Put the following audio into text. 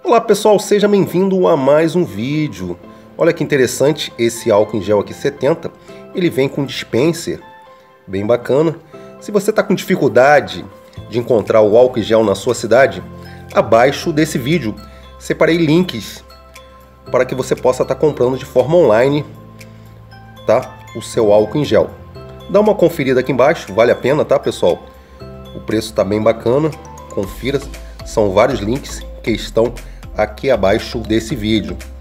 Olá pessoal, seja bem-vindo a mais um vídeo. Olha que interessante, esse álcool em gel aqui 70, ele vem com dispenser, bem bacana. Se você está com dificuldade de encontrar o álcool em gel na sua cidade, abaixo desse vídeo separei links para que você possa estar comprando de forma online, tá? O seu álcool em gel. Dá uma conferida aqui embaixo, vale a pena, tá pessoal? O preço está bem bacana, confira, são vários links que estão aqui abaixo desse vídeo.